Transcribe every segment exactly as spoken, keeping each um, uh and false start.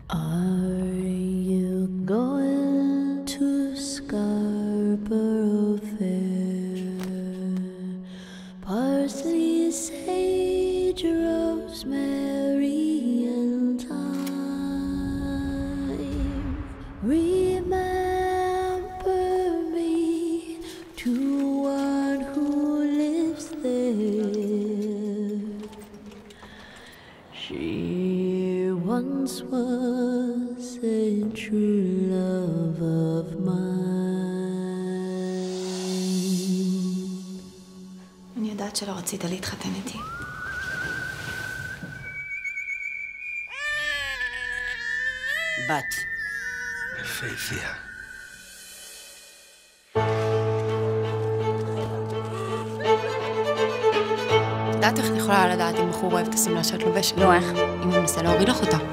Are you going to Scarborough Fair? Parsley, sage, rosemary, and thyme. Remember me to one who lives there. She once was a true love of mine. אני יודעת שלא רצית להתחתן איתי. בת. יפהפייה. יודעת איך אני יכולה לדעת אם בחור אוהב את השמלה שאת לובשת? לא, איך? אם הוא מנסה להוריד לך אותה.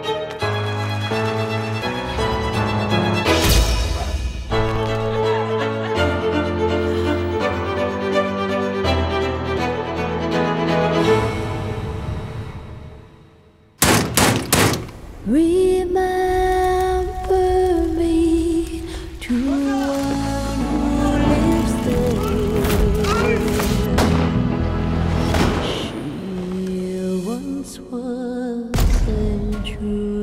Remember me to one who lives there. She once was a true